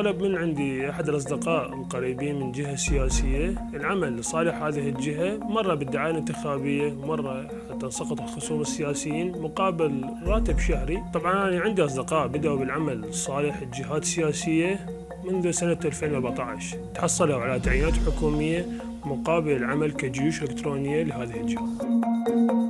طلب من عندي أحد الأصدقاء القريبين من جهة سياسية العمل لصالح هذه الجهة، مرة بالدعاية الانتخابية، مرة حتى سقط الخصوم السياسيين مقابل راتب شهري. طبعا أنا عندي أصدقاء بدأوا بالعمل لصالح الجهات السياسية منذ سنة 2014، تحصلوا على تعيينات حكومية مقابل العمل كجيوش إلكترونية لهذه الجهات.